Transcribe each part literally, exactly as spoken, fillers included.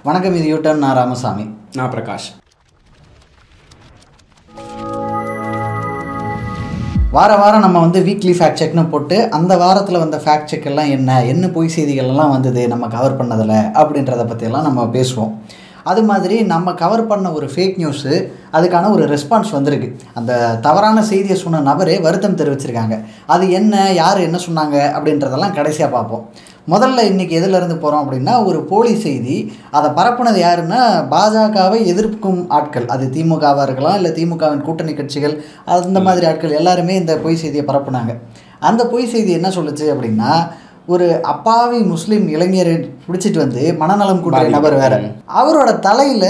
வணக்கம், இது யூட்டர்ன். நான் ராமசாமி. நான் பிரகாஷ். வார வாரம் நம்ம வந்து வீக்லி ஃபேக்ட் செக்னு போட்டு அந்த வாரத்தில் வந்த ஃபேக்ட் செக் எல்லாம் என்ன என்ன பொய் செய்திகள்லாம் வந்தது நம்ம கவர் பண்ணதில் அப்படின்றத பற்றியெல்லாம் நம்ம பேசுவோம். அது மாதிரி நம்ம கவர் பண்ண ஒரு ஃபேக் நியூஸு அதுக்கான ஒரு ரெஸ்பான்ஸ் வந்திருக்கு. அந்த தவறான செய்தியை சொன்ன நபரே வருத்தம் தெரிவிச்சிருக்காங்க. அது என்ன, யார் என்ன சொன்னாங்க அப்படின்றதெல்லாம் கடைசியாக பார்ப்போம். முதல்ல இன்றைக்கி எதிலிருந்து போகிறோம் அப்படின்னா, ஒரு போலி செய்தி. அதை பரப்புனது யாருன்னா பாஜகவை எதிர்க்கும் ஆட்கள். அது திமுகவாக இருக்கலாம், இல்லை திமுகவின் கூட்டணி கட்சிகள், அந்த மாதிரி ஆட்கள் எல்லாருமே இந்த பொய் செய்தியை பரப்புனாங்க. அந்த பொய் செய்தி என்ன சொல்லுச்சு அப்படின்னா, ஒரு அப்பாவி முஸ்லீம் இளைஞரை பிடிச்சிட்டு வந்து மனநலம் கூடிய நபர் வேற, அவரோட தலையில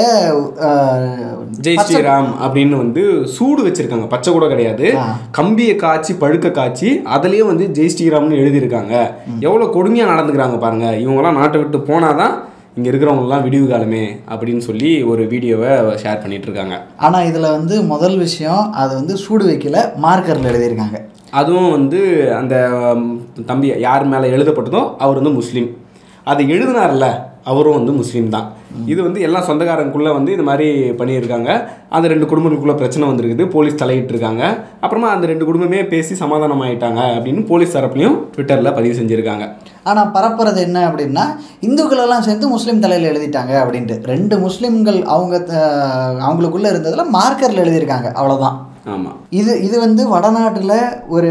ஜெய் ஸ்ரீராம் அப்படின்னு வந்து சூடு வச்சிருக்காங்க. பச்சை கூட கிடையாது, கம்பியை காய்ச்சி பழுக்க காய்ச்சி அதுலயே வந்து ஜெய் ஸ்ரீராம்னு எழுதியிருக்காங்க. எவ்வளவு கொடுமையா நடந்துக்கிறாங்க பாருங்க. இவங்கெல்லாம் நாட்டை விட்டு போனாதான் இங்கே இருக்கிறவங்கலாம் விடிவு காலமே அப்படின்னு சொல்லி ஒரு வீடியோவை ஷேர் பண்ணிட்டு இருக்காங்க. ஆனால் இதில் வந்து முதல் விஷயம், அது வந்து சூடு வைக்கல, மார்க்கரில் எழுதியிருக்காங்க. அதுவும் வந்து அந்த தம்பி யார் மேலே எழுதப்பட்டதோ அவர் வந்து முஸ்லீம். அது எழுதினார்ல அவரும் வந்து முஸ்லீம் தான். இது வந்து எல்லாம் சொந்தக்காரங்களுக்குள்ளே வந்து இது மாதிரி பண்ணியிருக்காங்க. அந்த ரெண்டு குடும்பங்களுக்குள்ளே பிரச்சனை வந்திருக்குது, போலீஸ் தலையிட்டிருக்காங்க. அப்புறமா அந்த ரெண்டு குடும்பமே பேசி சமாதானம் ஆகிட்டாங்க அப்படின்னு போலீஸ் தரப்புலையும் ட்விட்டரில் பதிவு செஞ்சுருக்காங்க. ஆனால் பரப்புறது என்ன அப்படின்னா, இந்துக்களெல்லாம் சேர்ந்து முஸ்லீம் தலையில் எழுதிட்டாங்க அப்படின்ட்டு. ரெண்டு முஸ்லீம்கள் அவங்க அவங்களுக்குள்ளே இருந்ததில் மார்க்கரில் எழுதியிருக்காங்க, அவ்வளோதான். ஆமாம். இது இது வந்து வடநாட்டில் ஒரு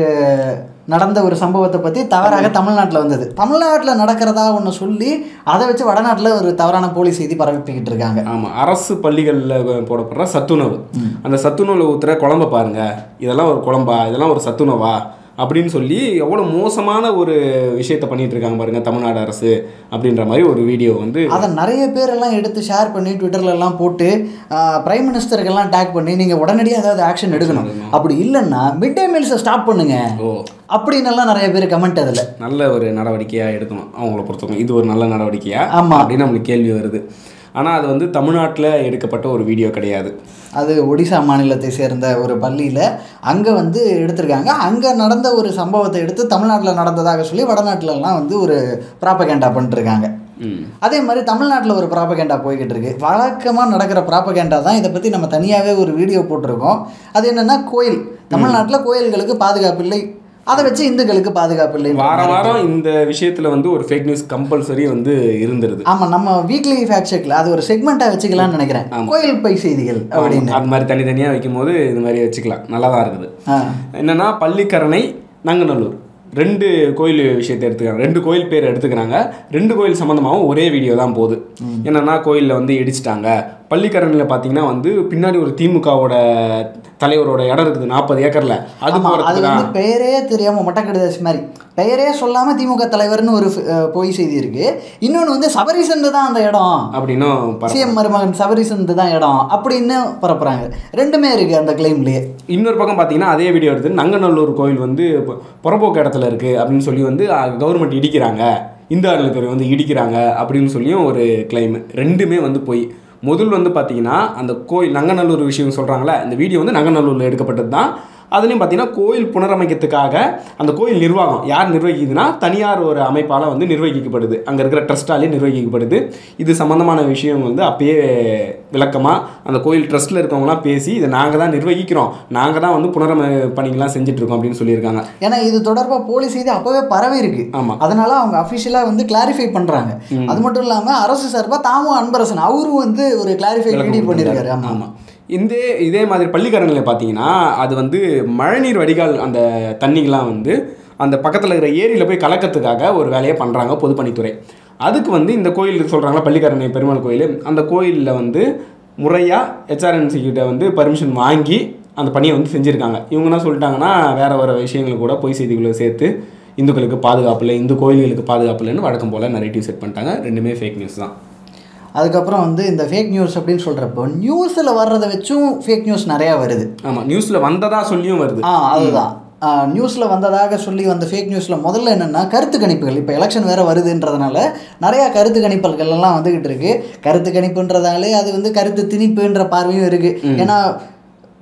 நடந்த ஒரு சம்பவத்தை பற்றி தவறாக தமிழ்நாட்டில் வந்தது. தமிழ்நாட்டில் நடக்கிறதா ஒன்று சொல்லி அதை வச்சு வடநாட்டில் ஒரு தவறான போலி செய்தி பரப்பிக்கிட்டு இருக்காங்க. ஆமாம். அரசு பள்ளிகளில் போடப்படுற சத்துணவு, அந்த சத்துணவில் ஊற்றுற குழம்பை பாருங்கள், இதெல்லாம் ஒரு குழம்பா, இதெல்லாம் ஒரு சத்துணவா அப்படின்னு சொல்லி எவ்வளோ மோசமான ஒரு விஷயத்தை பண்ணிகிட்டு இருக்காங்க பாருங்கள் தமிழ்நாடு அரசு அப்படின்ற மாதிரி ஒரு வீடியோ வந்து அதை நிறைய பேரெல்லாம் எடுத்து ஷேர் பண்ணி ட்விட்டர்லலாம் போட்டு பிரைம் மினிஸ்டருக்கெல்லாம் டேக் பண்ணி நீங்கள் உடனடியாக ஏதாவது ஆக்ஷன் எடுக்கணும், அப்படி இல்லைன்னா மிட் டே மீல்ஸை ஸ்டாப் பண்ணுங்க ஓ அப்படின்னெல்லாம் நிறைய பேர் கமெண்ட். அதில் நல்ல ஒரு நடவடிக்கையாக எடுக்கணும் அவங்கள பொறுத்தவரைக்கும். இது ஒரு நல்ல நடவடிக்கையா ஆமாம் அப்படின்னு நம்மளுக்கு கேள்வி வருது. ஆனால் அது வந்து தமிழ்நாட்டில் எடுக்கப்பட்ட ஒரு வீடியோ கிடையாது. அது ஒடிசா மாநிலத்தை சேர்ந்த ஒரு பள்ளியில் அங்கே வந்து எடுத்திருக்காங்க. அங்கே நடந்த ஒரு சம்பவத்தை எடுத்து தமிழ்நாட்டில் நடந்ததாக சொல்லி வடநாட்டிலலாம் வந்து ஒரு ப்ராப்பகேண்டா பண்ணிட்டுருக்காங்க. அதே மாதிரி தமிழ்நாட்டில் ஒரு ப்ராப்பகேண்டா போய்கிட்டு இருக்கு. வழக்கமாக நடக்கிற ப்ராப்பகேண்டா தான். இதை பற்றி நம்ம தனியாகவே ஒரு வீடியோ போட்டிருக்கோம். அது என்னென்னா, கோயில், தமிழ்நாட்டில் கோயில்களுக்கு பாதுகாப்பு இல்லை, அதை வச்சு இந்துக்களுக்கு பாதுகாப்பு இல்லை. வாரம் வாரம் இந்த விஷயத்தில் வந்து ஒரு ஃபேக் நியூஸ் கம்பல்சரி வந்து இருந்துருது. ஆமாம், நம்ம வீக்லி ஃபேக்ட் செக்ல அது ஒரு செக்மெண்ட்டாக வச்சுக்கலாம்னு நினைக்கிறேன். கோயில் பொய் செய்திகள் அப்படின்னு அது மாதிரி தனித்தனியாக வைக்கும் போது இது மாதிரி வச்சுக்கலாம், நல்லா தான் இருக்குது. என்னென்னா, பள்ளிக்கரணை, நங்கநல்லூர் ரெண்டு கோயில் விஷயத்தை எடுத்துக்கிறாங்க. ரெண்டு கோயில் பேர் எடுத்துக்கிறாங்க. ரெண்டு கோயில் சம்மந்தமாகவும் ஒரே வீடியோ தான் போகுது. என்னென்னா, கோயிலில் வந்து இடிச்சிட்டாங்க. பள்ளிக்கரணையில் பார்த்தீங்கன்னா வந்து பின்னாடி ஒரு திமுகவோட தலைவரோட இடம் இருக்குது, நாற்பது ஏக்கரில். அது அது வந்து பெயரே தெரியாமல் மொட்டைக்கடிதாசி மாதிரி பெயரே சொல்லாமல் திமுக தலைவர்னு ஒரு பொய் செய்தி இருக்குது. இன்னொன்று வந்து சபரிசந்து தான் அந்த இடம் அப்படின்னும், சிஎம் மருமகன் சபரிசந்து தான் இடம் அப்படின்னு பரப்புகிறாங்க. ரெண்டுமே இருக்குது அந்த கிளைம்லேயே. இன்னொரு பக்கம் பார்த்தீங்கன்னா அதே வீடியோ எடுத்து நங்கநல்லூர் கோயில் வந்து புறம்போக்கு இடத்துல இருக்குது அப்படின்னு சொல்லி வந்து கவர்மெண்ட் இடிக்கிறாங்க, இந்து அறநிலையத்துறை வந்து இடிக்கிறாங்க அப்படின்னு சொல்லியும் ஒரு கிளைம். ரெண்டுமே வந்து போய் முதல் வந்து பார்த்தீங்கன்னா அந்த கோயில் நங்கநல்லூர் விஷயம் சொல்கிறாங்களே, இந்த வீடியோ வந்து நங்கநல்லூரில் எடுக்கப்பட்டது தான். அதுலேயும் பார்த்தீங்கன்னா கோயில் புனரமைக்கிறதுக்காக அந்த கோயில் நிர்வாகம் யார் நிர்வகிக்குதுன்னா தனியார் ஒரு அமைப்பால் வந்து நிர்வகிக்கப்படுது, அங்கே இருக்கிற ட்ரஸ்ட்டாலே நிர்வகிக்கப்படுது. இது சம்மந்தமான விஷயம் வந்து அப்பயே விளக்கமாக அந்த கோயில் ட்ரஸ்ட்டில் இருக்கவங்களாம் பேசி இதை நாங்கள் தான் நிர்வகிக்கிறோம், நாங்கள் தான் வந்து புனரமை பணிகள்லாம் செஞ்சுட்ருக்கோம் அப்படின்னு சொல்லியிருக்காங்க. ஏன்னா இது தொடர்பாக போலீஸ் செய்தி அப்போவே பரவி இருக்கு. ஆமாம், அதனால் அவங்க அஃபிஷியலாக வந்து கிளாரிஃபை பண்ணுறாங்க. அது மட்டும் இல்லாமல் அரசு சார்பாக தாமும் அன்பரசன் அவரும் வந்து ஒரு கிளாரிஃபை வீடியோ பண்ணியிருக்காரு. ஆமாம் ஆமாம். இந்த இதே மாதிரி பள்ளிக்கரணையில் பார்த்தீங்கன்னா அது வந்து மழைநீர் வடிகால் அந்த தண்ணிகள்லாம் வந்து அந்த பக்கத்தில் இருக்கிற ஏரியில் போய் கலக்கிறதுக்காக ஒரு வேலையை பண்ணுறாங்க பொதுப்பணித்துறை. அதுக்கு வந்து இந்த கோயில் சொல்கிறாங்களா பள்ளிக்கரணை பெருமாள் கோயில், அந்த கோயிலில் வந்து முறையாக ஹெச்ஆர்என்சி கிட்ட வந்து பர்மிஷன் வாங்கி அந்த பணியை வந்து செஞ்சுருக்காங்க. இவங்க என்ன சொல்லிட்டாங்கன்னா, வேறு வேறு விஷயங்கள் கூட பொய் செய்திகளை சேர்த்து இந்துக்களுக்கு பாதுகாப்பு இல்லை, இந்து கோயில்களுக்கு பாதுகாப்பு இல்லைன்னு வழக்கம் போல் நரேட்டிவ் செட் பண்ணிட்டாங்க. ரெண்டுமே ஃபேக் நியூஸ் தான். அதுக்கப்புறம் வந்து இந்த ஃபேக் நியூஸ் அப்படின்னு சொல்கிறப்போ நியூஸில் வர்றதை வச்சும் ஃபேக் நியூஸ் நிறையா வருது. ஆமாம், நியூஸில் வந்ததாக சொல்லியும் வருது. ஆ அதுதான் நியூஸில் வந்ததாக சொல்லி வந்த ஃபேக் நியூஸில் முதல்ல என்னென்னா கருத்து கணிப்புகள். இப்போ எலெக்ஷன் வேறு வருதுன்றதுனால நிறையா கருத்து கணிப்புகள் எல்லாம் வந்துக்கிட்டு இருக்குது. கருத்து கணிப்புன்றதாலே அது வந்து கருத்து திணிப்புன்ற பார்வையும் இருக்குது. ஏன்னா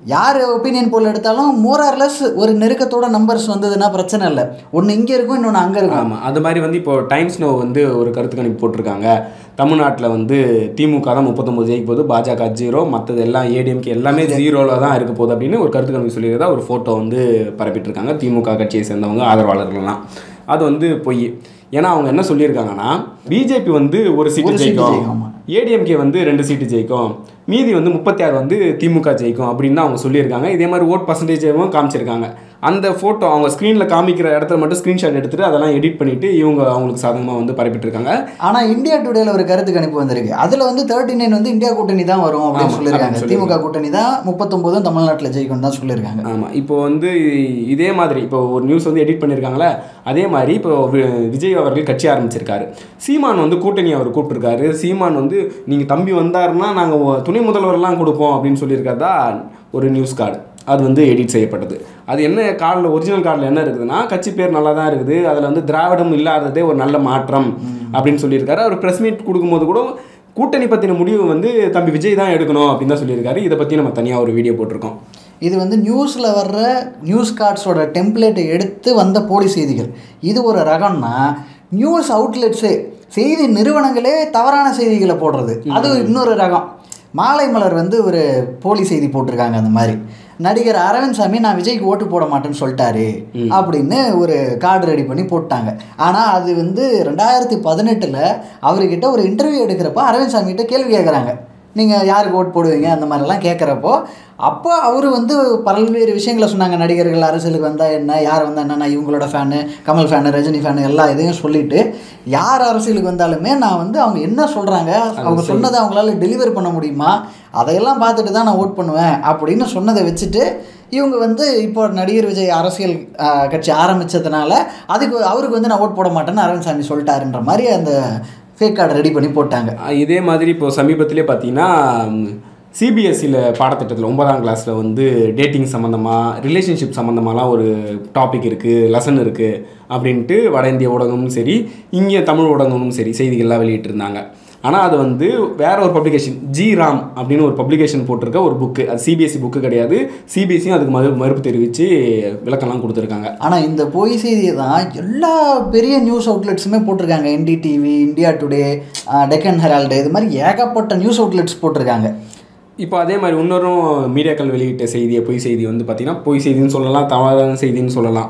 யார் ஒப்பீனியன் போல் எடுத்தாலும் மோரார்லெஸ் ஒரு நெருக்கத்தோட நம்பர்ஸ் வந்ததுன்னா பிரச்சனை இல்லை. ஒன்று இங்கே இருக்கும், இன்னொன்று அங்கே இருக்கும். ஆமாம், அது மாதிரி வந்து இப்போ டைம்ஸ் நோ வந்து ஒரு கருத்து கணிப்பு போட்டிருக்காங்க. தமிழ்நாட்டில் வந்து திமுக தான் முப்பத்தொம்பது ஜெயிக்க போகுது, பாஜக ஜீரோ, மற்றது எல்லாம் ஏடிஎம்கே எல்லாமே ஜீரோவில் தான் இருக்க போகுது அப்படின்னு ஒரு கருத்து கணிப்பு சொல்லியிருந்தா ஒரு ஃபோட்டோ வந்து பரப்பிட்டுருக்காங்க திமுக கட்சியை சேர்ந்தவங்க ஆதரவாளர்கள்லாம். அது வந்து பொய். ஏன்னா அவங்க என்ன சொல்லியிருக்காங்கன்னா பிஜேபி வந்து ஒரு சீட்டு ஜெயிக்கும், ஏடிஎம்கே வந்து ரெண்டு சீட்டு ஜெயிக்கும், மீதி வந்து முப்பத்தி ஆறு வந்து திமுக ஜெயிக்கும் அப்படின்னு தான் அவங்க சொல்லியிருக்காங்க. இதே மாதிரி ஓட் பர்சன்டேஜும் காமிச்சிருக்காங்க. அந்த ஃபோட்டோ அவங்க ஸ்க்ரீனில் காமிக்கிற இடத்துல மட்டும் ஸ்க்ரீன்ஷாட் எடுத்துகிட்டு அதெல்லாம் எடிட் பண்ணிவிட்டு இவங்க அவங்களுக்கு சாதகமாக வந்து பரப்பிட்டுருக்காங்க. ஆனால் இந்தியா டுடேல ஒரு கருத்து கணிப்பு வந்திருக்கு. அதில் வந்து தேர்ட்டி நைன் வந்து இந்தியா கூட்டணி தான் வரும் அப்படின்னு சொல்லியிருக்காங்க. திமுக கூட்டணி தான் முப்பத்தொம்போதும் தமிழ்நாட்டில் ஜெயிக்கும் தான் சொல்லியிருக்காங்க. ஆமாம், இப்போ வந்து இதே மாதிரி இப்போ ஒரு நியூஸ் வந்து எடிட் பண்ணியிருக்காங்களே, அதே மாதிரி இப்போ விஜய் அவர்கள் கட்சி ஆரம்பிச்சிருக்காரு. சீமான் வந்து கூட்டணி அவர் கூப்பிட்டுருக்காரு. சீமான் வந்து நீங்கள் தம்பி வந்தாருன்னா நாங்கள் துணை முதல்வர்லாம் கொடுப்போம் அப்படின்னு சொல்லியிருக்காதா ஒரு நியூஸ் கார்டு. அது வந்து எடிட் செய்யப்பட்டது. அது என்ன கார்டில், ஒரிஜினல் கார்டில் என்ன இருக்குதுன்னா கட்சி பேர் நல்லா தான் இருக்குது, அதில் வந்து திராவிடம் இல்லாததே ஒரு நல்ல மாற்றம் அப்படின்னு சொல்லியிருக்காரு. அவர் ப்ரெஸ் மீட் கொடுக்கும்போது கூட கூட்டணி பற்றின முடிவு வந்து தம்பி விஜய் தான் எடுக்கணும் அப்படின்னு தான் சொல்லியிருக்காரு. இதை பற்றி நம்ம தனியாக ஒரு வீடியோ போட்டிருக்கோம். இது வந்து நியூஸில் வர்ற நியூஸ் கார்ட்ஸோட டெம்ப்ளேட்டை எடுத்து வந்த போலி செய்திகள். இது ஒரு ரகம்னா நியூஸ் அவுட்லெட்ஸு, செய்தி நிறுவனங்களே தவறான செய்திகளை போடுறது அது இன்னொரு ரகம். மாலை மலர் வந்து ஒரு போலி செய்தி போட்டிருக்காங்க. அந்த மாதிரி நடிகர் அரவிந்த் சாமி நான் விஜய்க்கு ஓட்டு போட மாட்டேன்னு சொல்லிட்டாரு அப்படின்னு ஒரு கார்டு ரெடி பண்ணி போட்டாங்க. ஆனால் அது வந்து ரெண்டாயிரத்தி பதினெட்டில் அவர்கிட்ட ஒரு இன்டர்வியூ எடுக்கிறப்போ அரவிந்த் சாமிகிட்ட கேள்வி கேட்குறாங்க, நீங்கள் யாருக்கு ஓட்டு போடுவீங்க அந்த மாதிரிலாம் கேட்குறப்போ அப்போ அவர் வந்து பல்வேறு விஷயங்களை சொன்னாங்க. நடிகர்கள் அரசியலுக்கு வந்தால் என்ன, யார் வந்தால் என்ன, நான் இவங்களோட fan, Kamal fan, Rajini fan எல்லா இதையும் சொல்லிவிட்டு யார் அரசியலுக்கு வந்தாலுமே நான் வந்து அவங்க என்ன சொல்கிறாங்க, அவங்க சொன்னதை அவங்களால டெலிவர் பண்ண முடியுமா, அதையெல்லாம் பார்த்துட்டு தான் நான் ஓட் பண்ணுவேன் அப்படின்னு சொன்னதை வச்சுட்டு இவங்க வந்து இப்போ நடிகர் விஜய் அரசியல் கட்சி ஆரம்பித்ததுனால அதுக்கு அவருக்கு வந்து நான் ஓட் போட மாட்டேன்னு அரவிந்த் சாமி சொல்லிட்டாருன்ற மாதிரி அந்த ஃபேக் கார்டு ரெடி பண்ணி போட்டாங்க. இதே மாதிரி இப்போ சமீபத்திலே பார்த்தீங்கன்னா சிபிஎஸ்சியில் பாடத்திட்டத்தில் ஒன்பதாம் கிளாஸில் வந்து டேட்டிங் சம்மந்தமாக, ரிலேஷன்ஷிப் சம்மந்தமாலாம் ஒரு டாபிக் இருக்குது, லெசன் இருக்குது அப்படின்ட்டு வட இந்திய ஊடகமும் சரி இங்கே தமிழ் ஊடகமும் சரி செய்திகள்லாம் வெளியிட்டிருந்தாங்க. ஆனால் அது வந்து வேற ஒரு பப்ளிகேஷன், ஜி ராம் அப்படின்னு ஒரு பப்ளிகேஷன் போட்டிருக்க ஒரு புக்கு. அது சிபிஎஸ்சி புக்கு கிடையாது. சிபிஎஸ்சியும் அதுக்கு மறு மறுப்பு தெரிவித்து விளக்கம்லாம் கொடுத்துருக்காங்க. ஆனால் இந்த பொய் செய்தியை தான் எல்லா பெரிய நியூஸ் அவுட்லெட்ஸுமே போட்டிருக்காங்க. NDTV, India Today, Deccan Herald, இது மாதிரி ஏகப்பட்ட நியூஸ் அவுட்லெட்ஸ் போட்டிருக்காங்க. இப்போ அதே மாதிரி இன்னொரு மீடியாக்கள் வெளியிட்ட செய்தியை பொய் செய்தி வந்து பார்த்திங்கன்னா பொய் செய்தின்னு சொல்லலாம், தவறான செய்தின்னு சொல்லலாம்.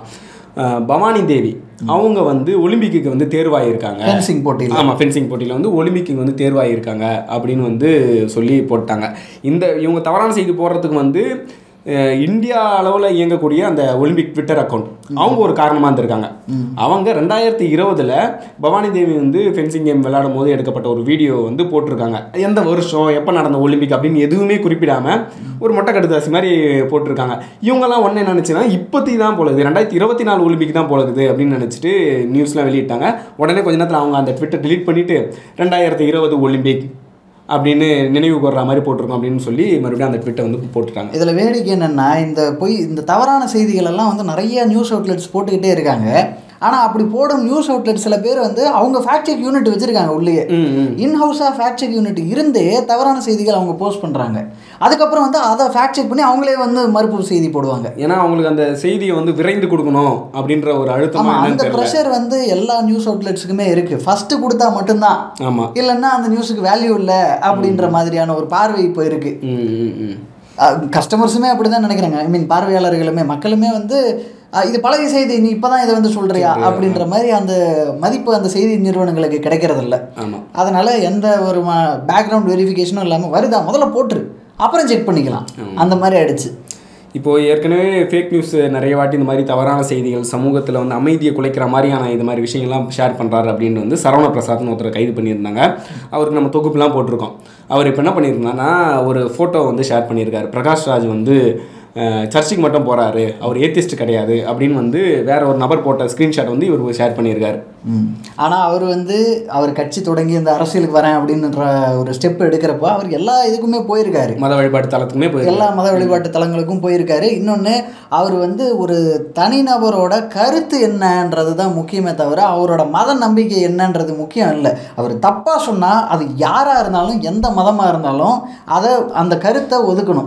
பவானி தேவி அவங்க வந்து ஒலிம்பிக்கு வந்து தேர்வாயிருக்காங்க, ஃபென்சிங் போட்டியில். ஆமாம், ஃபென்சிங் போட்டியில் வந்து ஒலிம்பிக்கு வந்து தேர்வாயிருக்காங்க அப்படின்னு வந்து சொல்லி போட்டாங்க. இந்த இவங்க தவறான செய்தி போடுறதுக்கு வந்து இந்தியா அளவில் இயங்கக்கூடிய அந்த ஒலிம்பிக் ட்விட்டர் அக்கௌண்ட் அவங்க ஒரு காரணமாக இருந்திருக்காங்க. அவங்க ரெண்டாயிரத்தி இருபதில் பவானி தேவி வந்து ஃபென்சிங் கேம் விளையாடும் போது எடுக்கப்பட்ட ஒரு வீடியோ வந்து போட்டிருக்காங்க. எந்த வருஷம், எப்போ நடந்த ஒலிம்பிக் அப்படின்னு எதுவுமே குறிப்பிடாமல் ஒரு மொட்டை கடுதாசி மாதிரி போட்டிருக்காங்க. இவங்கெல்லாம் ஒன்று நினச்சின்னா இப்போத்தி தான் போலகுது, ரெண்டாயிரத்தி இருபத்தி நாலு ஒலிம்பிக் தான் போலகுது அப்படின்னு நினச்சிட்டு நியூஸ்லாம் வெளியிட்டாங்க. உடனே கொஞ்ச நேரத்தில் அவங்க அந்த ட்விட்டர் டிலீட் பண்ணிவிட்டு ரெண்டாயிரத்தி இருபது ஒலிம்பிக் அப்படின்னு நினைவு கூர்ற மாதிரி போட்டிருக்கோம் அப்படின்னு சொல்லி மறுபடியும் அந்த ட்விட்டை வந்து போட்டுட்டாங்க. இதில் வேடிக்கை என்னென்னா இந்த பொய் இந்த தவறான செய்திகள் எல்லாம் வந்து நிறைய நியூஸ் அவுட்லெட்ஸ் போட்டுக்கிட்டே இருக்காங்க. ஆனால் அப்படி போடும் நியூஸ் அவுட்லெட் சில பேர் வந்து அவங்க ஃபேக்ட் செக் யூனிட் வச்சுருக்காங்க. உள்ளே இன்ஹவுஸாக ஃபேக்ட் செக் யூனிட் இருந்தே தவறான செய்திகள் அவங்க போஸ்ட் பண்ணுறாங்க. அதுக்கப்புறம் வந்து அதை ஃபேக்ட் செக் பண்ணி அவங்களே வந்து மறுப்பு செய்தி போடுவாங்க. ஏன்னா அவங்களுக்கு அந்த செய்தியை வந்து விரைந்து கொடுக்கணும் அப்படின்ற ஒரு அழுத்தம், அந்த ப்ரெஷர் வந்து எல்லா நியூஸ் அவுட்லெட்ஸுக்குமே இருக்குது. ஃபஸ்ட்டு கொடுத்தா மட்டும்தான், ஆமாம், இல்லைன்னா அந்த நியூஸுக்கு வேல்யூ இல்லை அப்படின்ற மாதிரியான ஒரு பார்வை இப்போ இருக்குது. கஸ்டமர்ஸுமே அப்படி தான் நினைக்கிறாங்க. ஐ மீன் பார்வையாளர்களுமே மக்களுமே வந்து இது பழைய செய்தி, நீ இப்போ தான் இதை வந்து சொல்கிறியா அப்படின்ற மாதிரி அந்த மதிப்பு அந்த செய்தி நிறுவனங்களுக்கு கிடைக்கிறதில்ல. அதனால் எந்த ஒரு பேக்ரவுண்ட் வெரிஃபிகேஷனும் இல்லாமல் வருதா முதல்ல போட்டுரு, அப்புறம் செக் பண்ணிக்கலாம், அந்த மாதிரி ஆயிடுச்சு. இப்போது ஏற்கனவே ஃபேக் நியூஸ் நிறைய வாட்டி இந்த மாதிரி தவறான செய்திகள் சமூகத்தில் வந்து அமைதியை குலைக்கிற மாதிரியான இது மாதிரி விஷயங்கள்லாம் ஷேர் பண்ணுறாரு அப்படின்னு வந்து சரவண பிரசாத்னு ஒருத்தரை கைது பண்ணியிருந்தாங்க. அவருக்கு நம்ம தொகுப்புலாம் போட்டிருக்கோம். அவர் இப்போ என்ன பண்ணியிருந்தாங்கன்னா ஒரு ஃபோட்டோ வந்து ஷேர் பண்ணியிருக்காரு. பிரகாஷ் ராஜ் வந்து சர்ச்சுக்கு மட்டும் போகிறாரு, அவர் ஏத்திஸ்ட் கிடையாது அப்படின்னு வந்து வேற ஒரு நபர் போட்ட ஸ்க்ரீன்ஷாட் வந்து இவர் ஷேர் பண்ணியிருக்காரு. ஆனால் அவர் வந்து அவர் கட்சி தொடங்கி இந்த அரசியலுக்கு வரேன் அப்படின்ற ஒரு ஸ்டெப் எடுக்கிறப்போ அவர் எல்லா இதுக்குமே போயிருக்காரு, மத வழிபாட்டு தலத்துக்குமே போய் எல்லா மத வழிபாட்டு தலங்களுக்கும் போயிருக்காரு. இன்னொன்று அவர் வந்து ஒரு தனிநபரோட கருத்து என்னன்றது தான் முக்கியமே தவிர அவரோட மத நம்பிக்கை என்னன்றது முக்கியம் இல்லை. அவர் தப்பாக சொன்னால் அது யாராக இருந்தாலும் எந்த மதமாக இருந்தாலும் அதை அந்த கருத்தை ஒதுக்கணும்.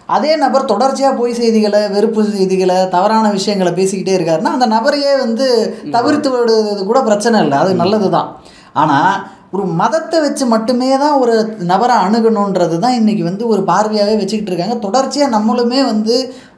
அதே நபர் தொடர்ச்சியாக பொய் செய்திகளை, வெறுப்பு செய்திகளை, தவறான விஷயங்களை பேசிக்கிட்டே இருக்காருன்னா அந்த நபரையே வந்து தவிர்த்து விடுறது கூட பிரச்சனை இல்லை, அது நல்லது தான். ஆனால் ஒரு மதத்தை வச்சு மட்டுமே தான் ஒரு நபரை அணுகணுன்றது தான் இன்றைக்கி வந்து ஒரு பார்வையாகவே வச்சுக்கிட்டு இருக்காங்க. தொடர்ச்சியாக நம்மளுமே வந்து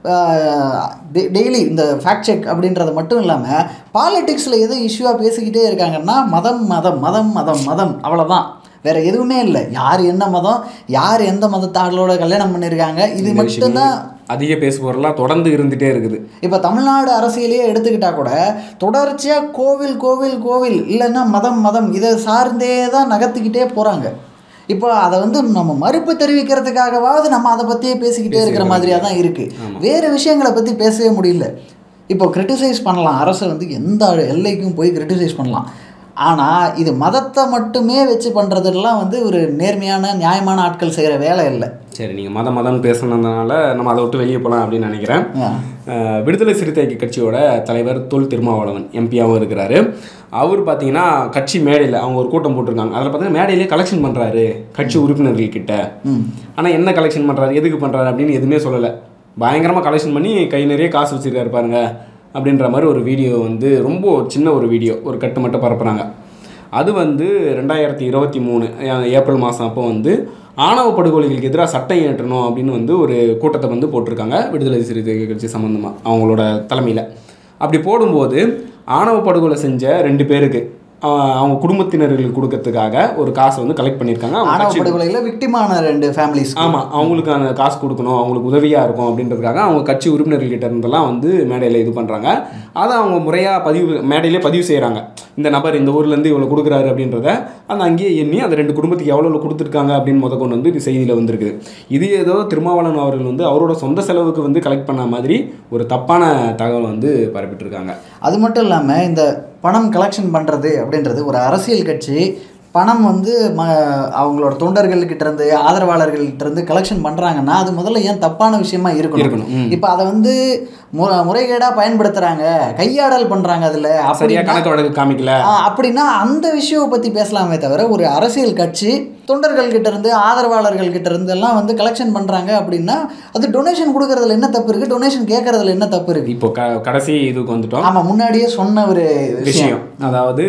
டெய்லி இந்த ஃபேக்ட் செக் அப்படின்றது மட்டும் இல்லாமல் பாலிடிக்ஸில் எது இஷ்யூவாக பேசிக்கிட்டே இருக்காங்கன்னா மதம் மதம் மதம் மதம் மதம் அவ்வளோதான், வேறு எதுவுமே இல்லை. யார் என்ன மதம், யார் எந்த மதத்தாளோட கல்யாணம் பண்ணியிருக்காங்க, இது மட்டும்தான் அதிக பேசுபவர்களாக தொடர்ந்து இருந்துகிட்டே இருக்குது. இப்போ தமிழ்நாடு அரசியலையே எடுத்துக்கிட்டால் கூட தொடர்ச்சியாக கோவில் கோவில் கோவில் இல்லைன்னா மதம் மதம் இதை சார்ந்தே தான் நகர்த்திக்கிட்டே போகிறாங்க. இப்போ அதை வந்து நம்ம மறுப்பு தெரிவிக்கிறதுக்காகவாவது நம்ம அதை பற்றியே பேசிக்கிட்டே இருக்கிற மாதிரியாக தான் இருக்குது. வேறு விஷயங்களை பற்றி பேசவே முடியல. இப்போ கிரிட்டிசைஸ் பண்ணலாம், அரசை வந்து எந்த எல்லைக்கும் போய் கிரிட்டிசைஸ் பண்ணலாம். ஆனால் இது மதத்தை மட்டுமே வச்சு பண்ணுறதுலாம் வந்து ஒரு நேர்மையான நியாயமான ஆட்கள் செய்கிற வேலை இல்லை. சரி, நீங்கள் மதம் மதம்னு பேசுனதுனால நம்ம அதை விட்டு வெளியே போகலாம் அப்படின்னு நினைக்கிறேன். விடுதலை சிறுத்தை கட்சியோட தலைவர் தொல் திருமாவளவன் எம்பியாகவும் இருக்கிறாரு. அவர் பார்த்தீங்கன்னா கட்சி மேடையில் அவங்க ஒரு கூட்டம் போட்டிருக்காங்க. அதில் பார்த்தீங்கன்னா மேடையிலே கலெக்ஷன் பண்ணுறாரு கட்சி உறுப்பினர்கள்கிட்ட. ஆனால் என்ன கலெக்ஷன் பண்ணுறாரு, எதுக்கு பண்ணுறாரு அப்படின்னு எதுவுமே சொல்லலை. பயங்கரமாக கலெக்ஷன் பண்ணி கை நிறைய காசு வச்சுருக்காரு பாருங்க அப்படின்ற மாதிரி ஒரு வீடியோ வந்து ரொம்ப சின்ன ஒரு வீடியோ ஒரு கட்டு மட்டும் பரப்புகிறாங்க. அது வந்து ரெண்டாயிரத்தி இருபத்தி மூணு ஏப்ரல் மாதம் அப்போ வந்து ஆணவ படுகொலைகளுக்கு எதிராக சட்டம் இயற்றணும் அப்படின்னு வந்து ஒரு கூட்டத்தை வந்து போட்டிருக்காங்க விடுதலை சிறுத்தை கட்சி சம்மந்தமாக அவங்களோட தலைமையில். அப்படி போடும்போது ஆணவ படுகொலை செஞ்ச ரெண்டு பேருக்கு அவங்க குடும்பத்தினர்களுக்கு கொடுக்கறதுக்காக ஒரு காசை வந்து கலெக்ட் பண்ணியிருக்காங்க. ஆணவ படுகொலையில் விக்டிமான ரெண்டு ஃபேமிலிஸ். ஆமாம், அவங்களுக்கு அந்த காசு கொடுக்கணும், அவங்களுக்கு உதவியாக இருக்கும் அப்படின்றதுக்காக அவங்க கட்சி உறுப்பினர்கள்கிட்ட இருந்தெல்லாம் வந்து மேடையில் இது பண்ணுறாங்க. அதை அவங்க முறையாக பதிவு மேடையிலே பதிவு செய்கிறாங்க. இந்த நபர் இந்த ஊர்லேருந்து இவ்வளோ கொடுக்குறாரு அப்படின்றத அந்த அங்கேயே எண்ணி அந்த ரெண்டு குடும்பத்துக்கு எவ்வளோ கொடுத்துருக்காங்க அப்படின்னு முத கொண்டு வந்து இது செய்தியில் வந்திருக்குது. இது ஏதோ திருமாவளவன் அவர்கள் வந்து அவரோட சொந்த செலவுக்கு வந்து கலெக்ட் பண்ண மாதிரி ஒரு தப்பான தகவல் வந்து பரப்பிட்டுருக்காங்க. அது மட்டும் இல்லாமல் இந்த பணம் கலெக்ஷன் பண்ணுறது அப்படின்றது ஒரு அரசியல் கட்சி பணம் வந்து ம அவங்களோட தொண்டர்கள்கிட்டேருந்து ஆதரவாளர்கள்கிட்டேருந்து கலெக்ஷன் பண்ணுறாங்கன்னா அது முதல்ல ஏன் தப்பான விஷயமா இருக்கணும். இப்போ அதை வந்து மு முறைகேடாக பயன்படுத்துகிறாங்க, கையாடல் பண்ணுறாங்க, அதில் சரியாக கணக்கு வழக்கு காமிக்கல அப்படின்னா அந்த விஷயம் பற்றி பேசலாமே தவிர ஒரு அரசியல் கட்சி தொண்டர்கள்கிட்ட இருந்து ஆதரவாளர்கள்கிட்ட இருந்து எல்லாம் வந்து கலெக்ஷன் பண்ணுறாங்க அப்படின்னா அது டொனேஷன் கொடுக்கறதுல என்ன தப்பு இருக்குது, டொனேஷன் கேட்கறதுல என்ன தப்பு இருக்குது. இப்போ க கடைசி இதுக்கு வந்துட்டோம். ஆமாம், முன்னாடியே சொன்ன ஒரு விஷயம், அதாவது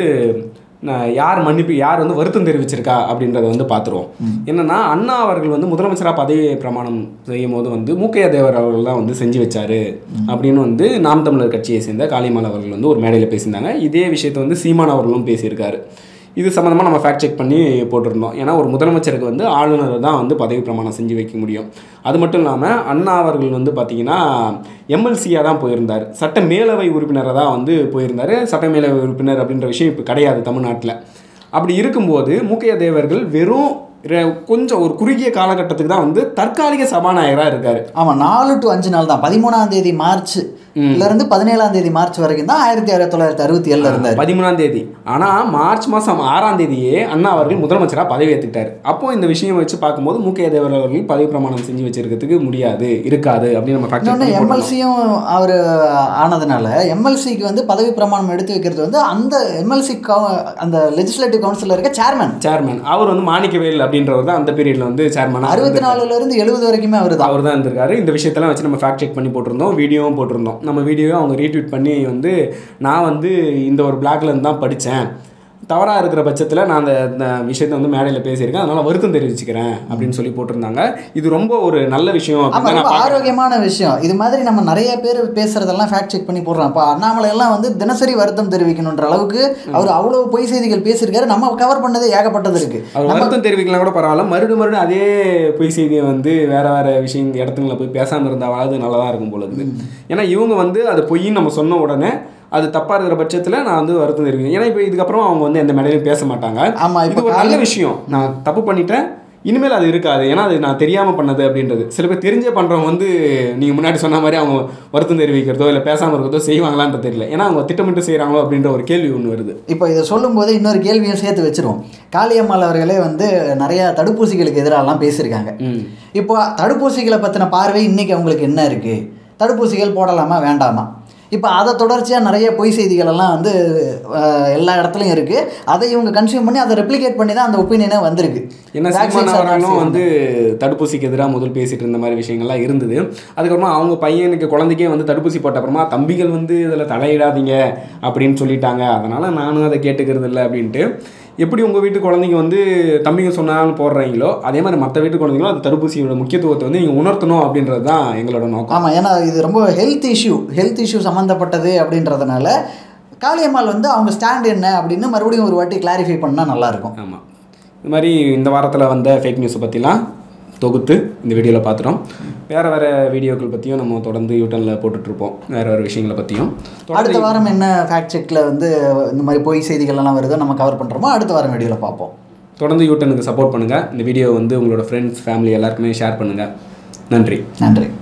யார் மன்னிப்பு யார் வந்து வருத்தம் தெரிவிச்சிருக்கா அப்படின்றத வந்து பார்த்துருவோம். என்னன்னா அண்ணா அவர்கள் வந்து முதலமைச்சராக பதவி பிரமாணம் செய்யும் போது வந்து மூக்கையா தேவர் அவர்கள் தான் வந்து செஞ்சு வச்சாரு அப்படின்னு வந்து நாம் தமிழர் கட்சியை சேர்ந்த காளிமால் அவர்கள் வந்து ஒரு மேடையில் பேசியிருந்தாங்க. இதே விஷயத்தை வந்து சீமான் அவர்களும் பேசியிருக்காரு. இது சம்மந்தமாக நம்ம ஃபேக்ட் செக் பண்ணி போட்டிருந்தோம். ஏன்னா ஒரு முதலமைச்சருக்கு வந்து ஆளுநர் தான் வந்து பதவி பிரமாணம் செஞ்சு வைக்க முடியும். அது மட்டும் இல்லாமல் அண்ணா அவர்கள் வந்து பார்த்திங்கன்னா எம்எல்சியாக தான் போயிருந்தார், சட்ட மேலவை உறுப்பினராக தான் வந்து போயிருந்தார். சட்ட மேலவை உறுப்பினர் அப்படின்ற விஷயம் இப்போ கிடையாது தமிழ்நாட்டில். அப்படி இருக்கும்போது மூக்கையா தேவர்கள் வெறும் கொஞ்சம் ஒரு குறுகிய காலகட்டத்துக்கு தான் வந்து தற்காலிக சபாநாயகராக இருக்கார். ஆமாம், நாலு டு அஞ்சு நாள் தான். பதிமூணாம் தேதி மார்ச் இருந்து பதினேழாம் தேதி மார்ச் வரைக்கும் தான் ஆயிரத்தி ஆயிரத்தி தொள்ளாயிரத்தி அறுபத்தி ஏழுல இருந்தார். பதிமூணாம் தேதி. ஆனால் மார்ச் மாதம் ஆறாம் தேதியே அண்ணா அவர்கள் முதலமைச்சராக பதவி ஏற்றுக்கிட்டார். அப்போ இந்த விஷயம் வச்சு பார்க்கும்போது மூக்கையா தேவர் அவர்கள் பதவி பிரமாணம் செஞ்சு வச்சிருக்கிறதுக்கு முடியாது இருக்காது அப்படின்னு நம்ம எம்எல்சியும் அவர் ஆனதுனால எம்எல்சிக்கு வந்து பதவி பிரமாணம் எடுத்து வைக்கிறது வந்து அந்த எம்எல்சி அந்த லெஜிஸ்லேட்டிவ் கவுன்சிலில் இருக்க சேர்மன் சேர்மன் அவர் வந்து மாணிக்கவேல் அப்படின்றவர் தான் அந்த பீரியட்ல வந்து சேர்மன். அறுபத்தி நாலுல இருந்து எழுபது வரைக்குமே அவர் தான் அவர் தான் இருந்திருக்காரு. இந்த விஷயத்தெல்லாம் வச்சு நம்ம ஃபேக்ட் செக் பண்ணி போட்டிருந்தோம், வீடியோவும் போட்டிருந்தோம். நம்ம வீடியோவை அவங்க ரீட்வீட் பண்ணி வந்து நான் வந்து இந்த ஒரு பிளாக்ல இருந்து தான் படித்தேன், தவறாக இருக்கிற பட்சத்தில் நான் அந்த விஷயத்தை வந்து மேடையில் பேசியிருக்கேன், அதனால் வருத்தம் தெரிவிச்சுக்கிறேன் அப்படின்னு சொல்லி போட்டிருந்தாங்க. இது ரொம்ப ஒரு நல்ல விஷயம், ஆரோக்கியமான விஷயம். இது மாதிரி நம்ம நிறைய பேர் பேசுறதெல்லாம் ஃபேக்ட் செக் பண்ணி போடுறோம். இப்போ அண்ணாமலை எல்லாம் வந்து தினசரி வருத்தம் தெரிவிக்கணுன்ற அளவுக்கு அவர் அவ்வளோ பொய் செய்திகள் பேசியிருக்காரு. நம்ம கவர் பண்ணது ஏகப்பட்டது இருக்கு. அவர் வருத்தம் தெரிவிக்கலாம் கூட பரவாயில்ல, மறுபடியும் மறுபடியும் அதே பொய் செய்தியை வந்து வேற வேற விஷயம் இடத்துங்களில் போய் பேசாமல் இருந்தாவது நல்லதாக இருக்கும் போல இருக்குது. ஏன்னா இவங்க வந்து அது பொய்ன்னு நம்ம சொன்ன உடனே அது தப்பாக இருக்கிற பட்சத்தில் நான் வந்து வருத்தம் தெரிவிக்கிறேன். ஏன்னா இப்போ இதுக்கப்புறம் அவங்க வந்து எந்த மேடையிலும் பேச மாட்டாங்க. ஆமாம், இது ஒரு நல்ல விஷயம். நான் தப்பு பண்ணிட்டேன், இனிமேல் அது இருக்காது, ஏன்னா அது நான் தெரியாமல் பண்ணது அப்படின்றது. சில பேர் தெரிஞ்சே பண்ணுறவங்க வந்து நீங்கள் முன்னாடி சொன்ன மாதிரி அவங்க வருத்தம் தெரிவிக்கிறதோ இல்லை பேசாமல் இருக்கிறதோ செய்வாங்களான்னு தெரியல. ஏன்னா அவங்க திட்டமிட்டு செய்கிறாங்களோ அப்படின்ற ஒரு கேள்வி ஒன்று வருது. இப்போ இதை சொல்லும்போது இன்னொரு கேள்வியும் சேர்த்து வச்சிருவோம். காளியம்மாள் அவர்களே வந்து நிறையா தடுப்பூசிகளுக்கு எதிராகலாம் பேசியிருக்காங்க. இப்போ தடுப்பூசிகளை பற்றின பார்வை இன்றைக்கி அவங்களுக்கு என்ன இருக்குது, தடுப்பூசிகள் போடலாமா வேண்டாமா, இப்போ அதை தொடர்ச்சியாக நிறைய பொய் செய்திகள் எல்லாம் வந்து எல்லா இடத்துலையும் இருக்குது. அதை இவங்க கன்சியூம் பண்ணி அதை ரெப்ளிகேட் பண்ணி தான் அந்த ஒப்பீனியனே வந்திருக்கு. ஏன்னா சீமான் அவர்களும் வந்து தடுப்பூசிக்கு எதிராக முதல் பேசிகிட்டு இருந்த மாதிரி விஷயங்கள்லாம் இருந்தது. அதுக்கப்புறமா அவங்க பையனுக்கு குழந்தைக்கே வந்து தடுப்பூசி போட்ட அப்புறமா தம்பிகள் வந்து இதில் தலையிடாதீங்க அப்படின்னு சொல்லிட்டாங்க, அதனால் நானும் அதை கேட்டுக்கிறது இல்லை அப்படின்ட்டு. எப்படி உங்கள் வீட்டு குழந்தைங்க வந்து தம்பிங்க சொன்னாலும் போடுறீங்களோ அதே மாதிரி மற்ற வீட்டு குழந்தைங்களும் அந்த தடுப்பூசியோட முக்கியத்துவத்தை வந்து நீங்கள் உணர்த்தணும் அப்படின்றது தான் எங்களோட நோக்கம். ஆமாம், ஏன்னா இது ரொம்ப ஹெல்த் இஷ்யூ ஹெல்த் இஷ்யூ சம்மந்தப்பட்டது அப்படின்றதுனால காளியம்மாள் வந்து அவங்க ஸ்டாண்ட் என்ன அப்படின்னு மறுபடியும் ஒரு வாட்டி கிளாரிஃபை பண்ணால் நல்லாயிருக்கும். ஆமாம், இது மாதிரி இந்த வாரத்தில் வந்த ஃபேக் நியூஸை பற்றிலாம் தொகுத்து இந்த வீடியோவில் பார்த்துட்டோம். வேறு வேறு வீடியோக்கள் பற்றியும் நம்ம தொடர்ந்து யூட்டனில் போட்டுட்ருப்போம், வேறு வேறு விஷயங்களை பற்றியும். அடுத்த வாரம் என்ன ஃபேக்ட் செக்கில் வந்து இந்த மாதிரி பொய் செய்திகள்லாம் வருதோ நம்ம கவர் பண்ணுறோமோ அடுத்த வாரம் வீடியோவில் பார்ப்போம். தொடர்ந்து யூட்டனுக்கு சப்போர்ட் பண்ணுங்கள். இந்த வீடியோ வந்து உங்களோட ஃப்ரெண்ட்ஸ் ஃபேமிலி எல்லாருக்குமே ஷேர் பண்ணுங்கள். நன்றி. நன்றி.